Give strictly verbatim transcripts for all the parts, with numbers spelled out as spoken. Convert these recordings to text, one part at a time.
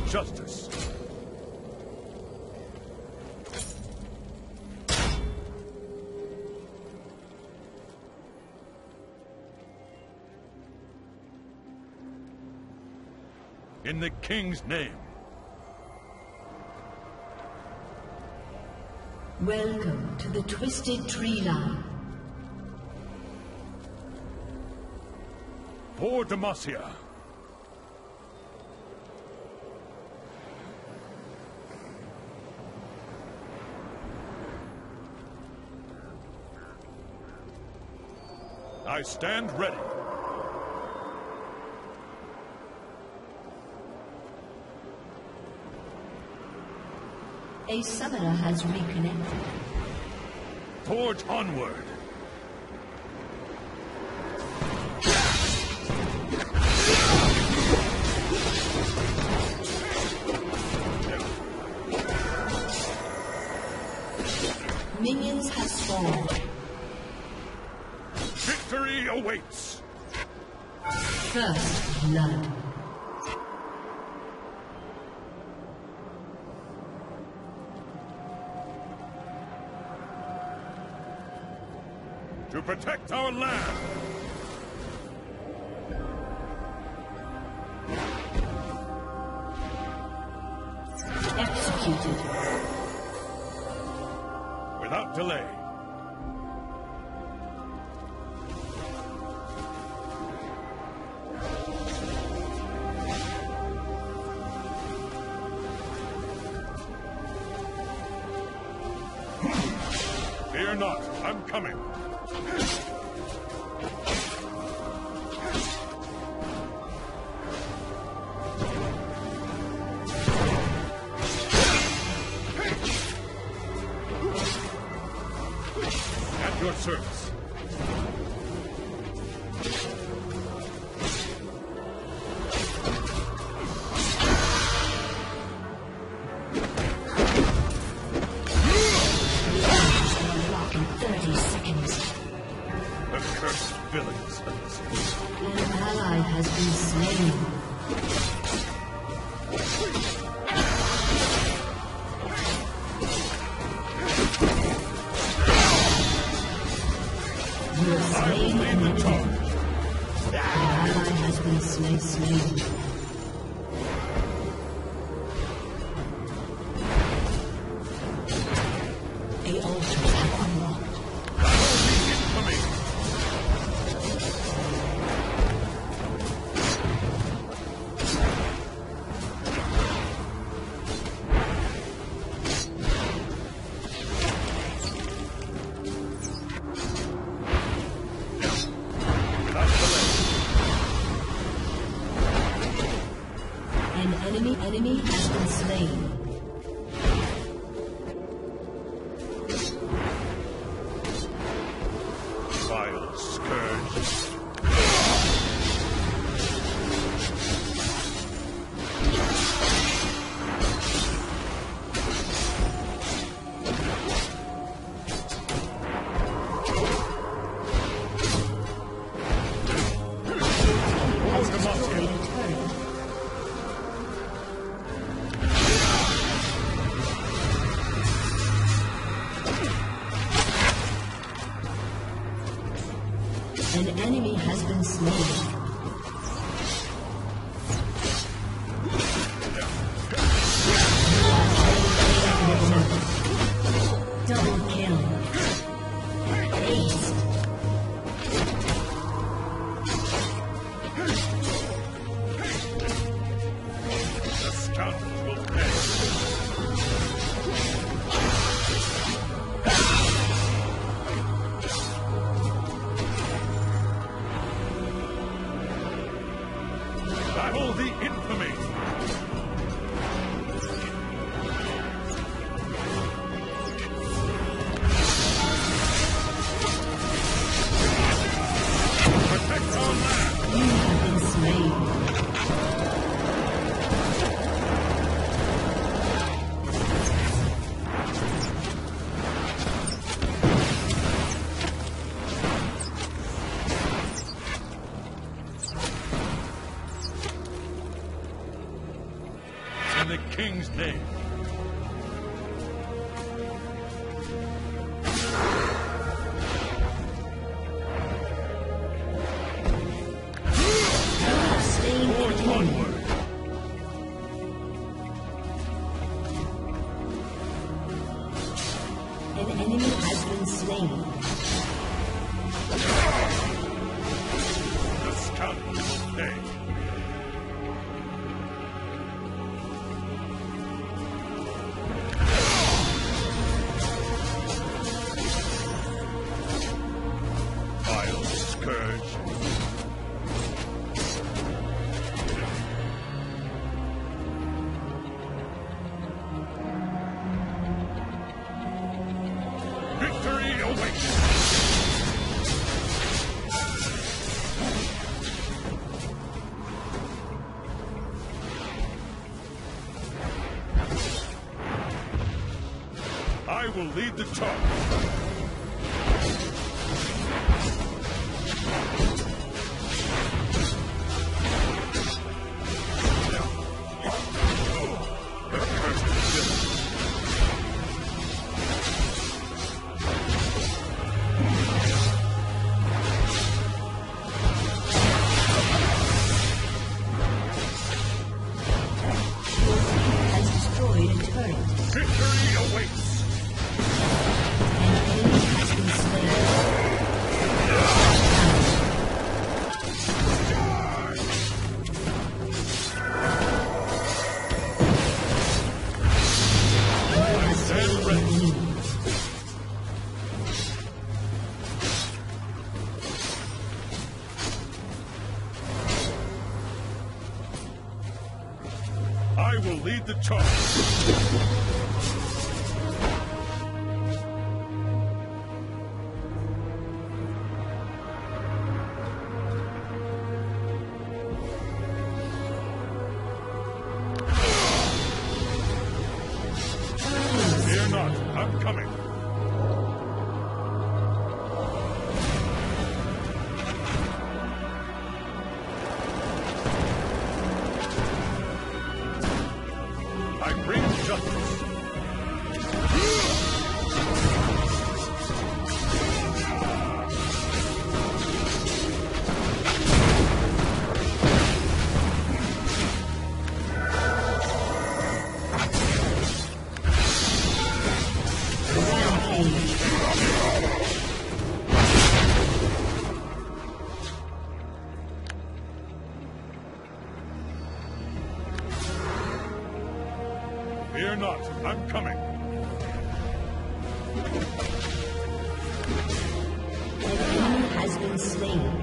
justice. In the king's name. Welcome to the Twisted Tree Line. For Demacia. I stand ready. A summoner has reconnected. Forge onward. Minions have spawned. Victory awaits. First blood. To protect our land. Executed. Without delay. Fear not, I'm coming. At your service. thirty seconds. The cursed villains. An ally has been slain. You have I will slain lead an the enemy. charge. An ally has been slain. slain. A altar has unlocked. Infamy. Without delay. An enemy enemy has been slain. Vile scourge. Has destroyed a turret. An enemy has been slain. Double kill. Ace. The scoundrels will pay. Battle the infamy. Protect our land. You have been slain. the king's name. Forge onward. An enemy has been slain. The scoundrel will pay. Vile scourge. Victory awaits! I will lead the charge. Victory awaits! I stand ready. I will lead the charge. Fear not, I'm coming. I bring justice. Fear not, I'm coming. An enemy has been slain.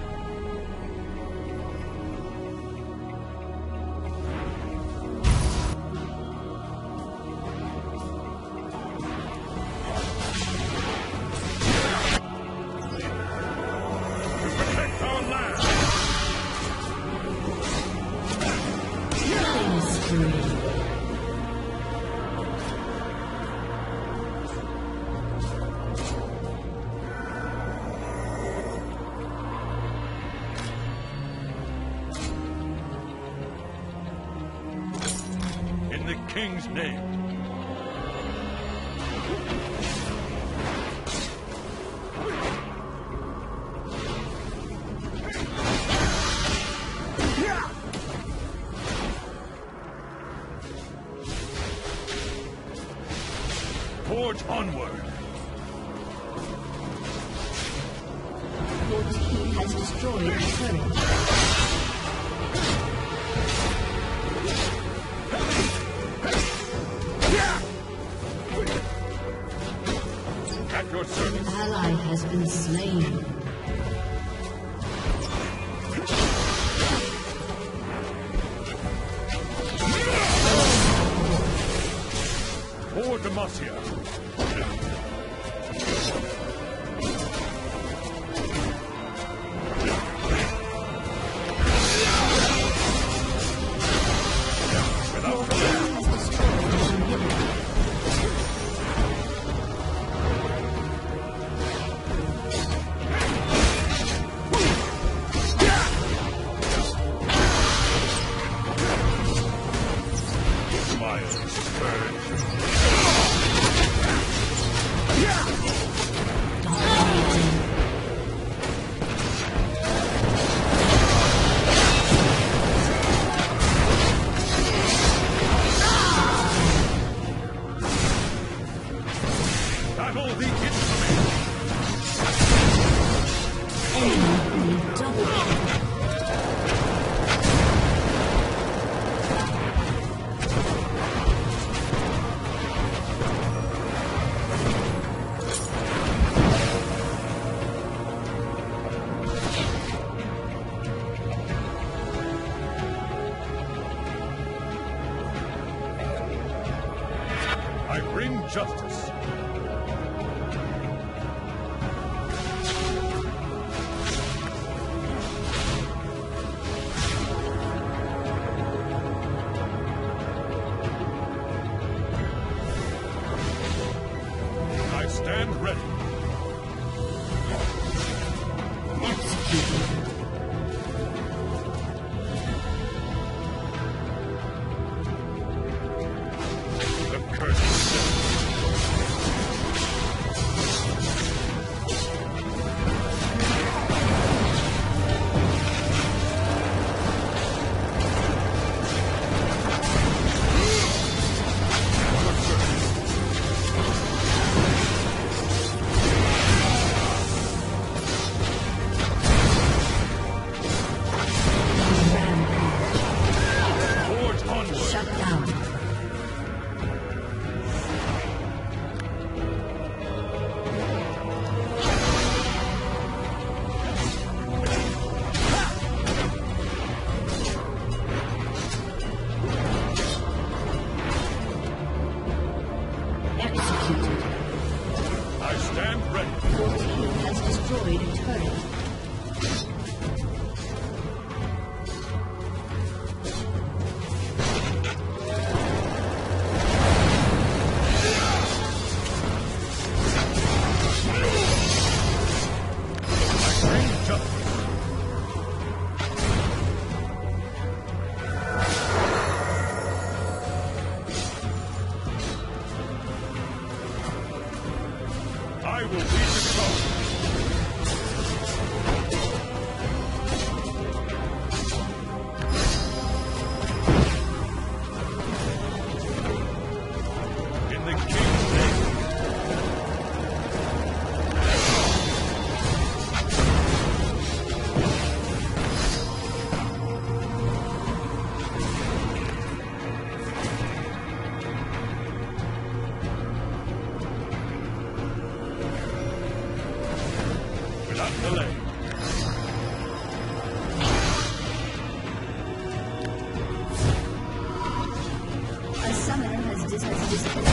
To protect our land! Killing spree. In the king's name. Forge onward. Your team has destroyed a turret. At your service. An ally has been slain. For Demacia. I bring justice. I stand ready. Executed. The curse is set. I stand ready. Your team has destroyed a turret. I bring justice. I will lead the charge. In the king's name. Without delay. A summoner has dis- has disconnected.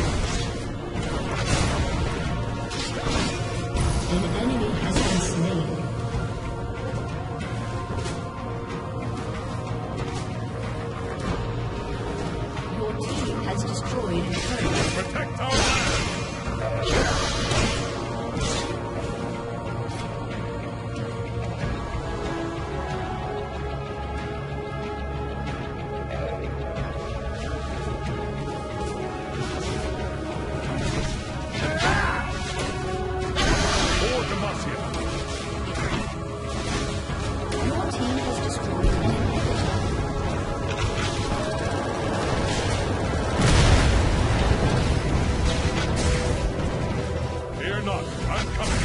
An enemy has been slain. Your team has destroyed a turret. Protect our land. For Demacia. Your team has destroyed an inhibitor. Fear not, I'm coming.